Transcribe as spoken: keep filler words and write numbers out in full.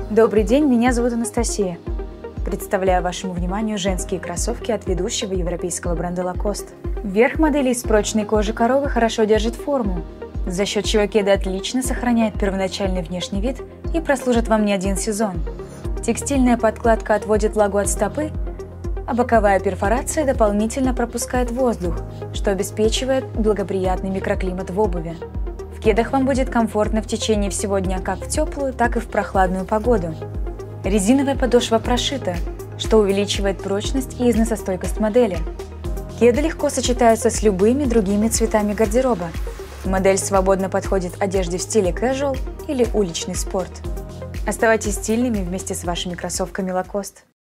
Добрый день, меня зовут Анастасия. Представляю вашему вниманию женские кроссовки от ведущего европейского бренда Lacoste. Верх модели из прочной кожи коровы хорошо держит форму, за счет чего кеды отлично сохраняют первоначальный внешний вид и прослужат вам не один сезон. Текстильная подкладка отводит влагу от стопы, а боковая перфорация дополнительно пропускает воздух, что обеспечивает благоприятный микроклимат в обуви. В кедах вам будет комфортно в течение всего дня как в теплую, так и в прохладную погоду. Резиновая подошва прошита, что увеличивает прочность и износостойкость модели. Кеды легко сочетаются с любыми другими цветами гардероба. Модель свободно подходит одежде в стиле casual или уличный спорт. Оставайтесь стильными вместе с вашими кроссовками Lacoste.